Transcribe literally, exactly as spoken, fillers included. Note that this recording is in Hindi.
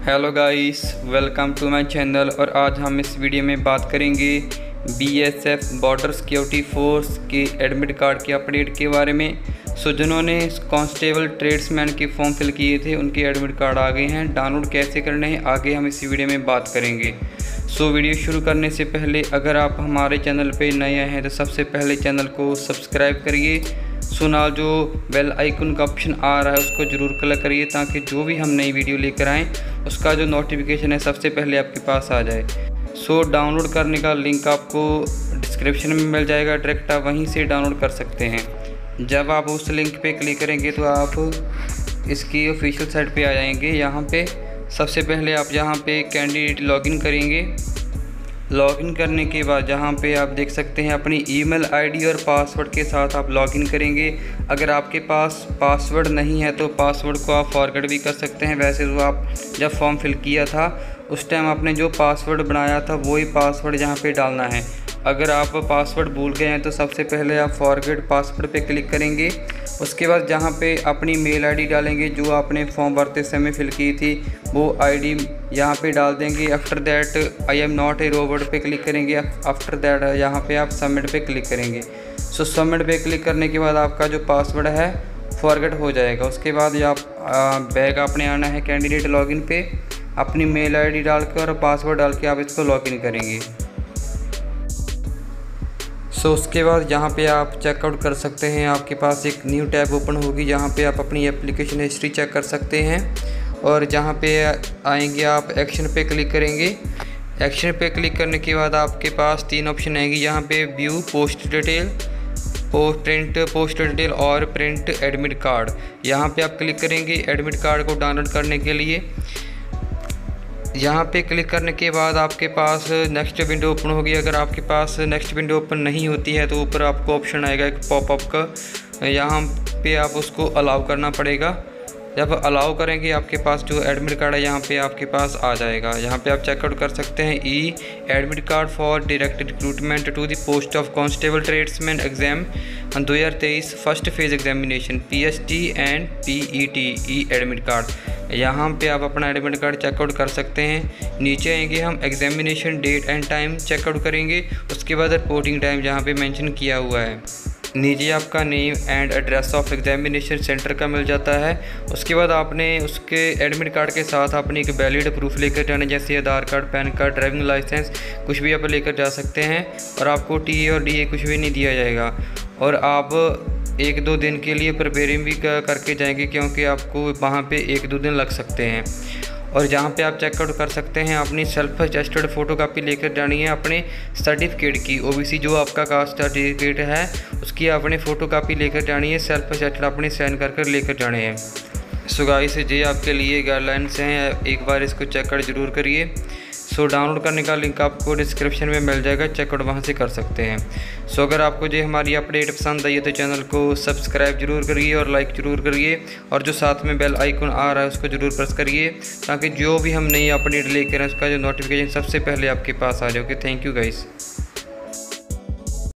Hello guys, welcome to my channel. और आज हम इस वीडियो में बात करेंगे बीएसएफ बॉर्डर सिक्योरिटी फोर्स के एडमिट कार्ड के अपडेट के बारे में। सो जिन्होंने कांस्टेबल ट्रेड्समैन के फॉर्म फिल किए थे उनके एडमिट कार्ड आ गए हैं। डाउनलोड कैसे करने हैं आगे हम इस वीडियो में बात करेंगे। सो वीडियो शुरू करने से पहले अगर आप हमारे चैनल पे नए आए हैं तो सबसे पहले चैनल को सब्सक्राइब करिए। सुना जो बेल आइकन का ऑप्शन आ रहा है उसको ज़रूर क्लिक करिए ताकि जो भी हम नई वीडियो लेकर आएँ उसका जो नोटिफिकेशन है सबसे पहले आपके पास आ जाए। सो डाउनलोड करने का लिंक आपको डिस्क्रिप्शन में मिल जाएगा, डायरेक्ट आप वहीं से डाउनलोड कर सकते हैं। जब आप उस लिंक पे क्लिक करेंगे तो आप इसकी ऑफिशियल साइट पे आ जाएंगे। यहाँ पे सबसे पहले आप यहाँ पे कैंडिडेट लॉगिन करेंगे। लॉगिन करने के बाद जहाँ पे आप देख सकते हैं अपनी ईमेल आईडी और पासवर्ड के साथ आप लॉगिन करेंगे। अगर आपके पास पासवर्ड नहीं है तो पासवर्ड को आप फॉरगेट भी कर सकते हैं। वैसे तो आप जब फॉर्म फिल किया था उस टाइम आपने जो पासवर्ड बनाया था वही पासवर्ड यहाँ पे डालना है। अगर आप पासवर्ड भूल गए हैं तो सबसे पहले आप फॉरगेट पासवर्ड पे क्लिक करेंगे। उसके बाद जहाँ पे अपनी मेल आईडी डालेंगे जो आपने फॉर्म भरते समय फिल की थी वो आईडी यहाँ पे डाल देंगे। After that I am not a robot पे क्लिक करेंगे। आफ्टर दैट यहाँ पे आप सबमिट पे क्लिक करेंगे। सो सबमिट पे क्लिक करने के बाद आपका जो पासवर्ड है फॉरगेट हो जाएगा। उसके बाद आप बैग आपने आना है कैंडिडेट लॉगिन पे, अपनी मेल आईडी डालकर और पासवर्ड डाल के आप इसको लॉगिन करेंगे। सो so, उसके बाद यहाँ पे आप चेकआउट कर सकते हैं। आपके पास एक न्यू टैब ओपन होगी जहाँ पे आप अपनी एप्लीकेशन हिस्ट्री चेक कर सकते हैं। और जहाँ पे आएंगे आप एक्शन पे क्लिक करेंगे। एक्शन पे क्लिक करने के बाद आपके पास तीन ऑप्शन आएंगी। यहाँ पे view post detail, post print post detail और प्रिंट एडमिट कार्ड। यहाँ पे आप क्लिक करेंगे एडमिट कार्ड को डाउनलोड करने के लिए। यहाँ पे क्लिक करने के बाद आपके पास नेक्स्ट विंडो ओपन होगी। अगर आपके पास नेक्स्ट विंडो ओपन नहीं होती है तो ऊपर आपको ऑप्शन आएगा एक पॉपअप का, यहाँ पे आप उसको अलाउ करना पड़ेगा। जब अलाउ करेंगे आपके पास जो एडमिट कार्ड है यहाँ पे आपके पास आ जाएगा। यहाँ पे आप चेकआउट कर सकते हैं E admit card for direct recruitment to the post of constable tradesman exam दो हज़ार तेईस first phase examination P S T and P E T E admit card. यहाँ पे आप अपना एडमिट कार्ड चेकआउट कर सकते हैं। नीचे आएंगे हम examination date and time checkout करेंगे। उसके बाद रिपोर्टिंग टाइम जहाँ पे मेंशन किया हुआ है। नीचे आपका name and address of examination centre का मिल जाता है। उसके बाद आपने उसके एडमिट कार्ड के साथ अपनी एक वैलिड प्रूफ लेकर जाना, जैसे Aadhaar card, PAN card, driving licence, कुछ भी आप लेकर जा सकते हैं। और आपको टी ए और डी ए कुछ भी नहीं दिया जाएगा। और आप एक दो दिन के लिए प्रिपेयरिंग भी करके जाएंगे क्योंकि आपको वहाँ पे एक दो दिन लग सकते हैं। और जहाँ पे आप चेकआउट कर सकते हैं अपनी सेल्फ अटेस्टेड फ़ोटोकॉपी लेकर जानी है अपने सर्टिफिकेट की। ओबीसी जो आपका कास्ट सर्टिफिकेट है उसकी आपने फ़ोटोकॉपी लेकर जानी है। सेल्फ अटेस्टेड अपने साइन कर कर लेकर जाने हैं। सो गाइस ये आपके लिए गाइडलाइंस हैं, एक बार इसको चेकआउट ज़रूर करिए। सो डाउनलोड करने का लिंक आपको डिस्क्रिप्शन में मिल जाएगा, चेकआउट वहाँ से कर सकते हैं। सो अगर आपको जो हमारी अपडेट पसंद आई है तो चैनल को सब्सक्राइब जरूर करिए और लाइक ज़रूर करिए। और जो साथ में बेल आइकन आ रहा है उसको ज़रूर प्रेस करिए ताकि जो भी हम नई अपडेट लेकर आए उसका जो नोटिफिकेशन सबसे पहले आपके पास आ जाए। Okay, thank you guys.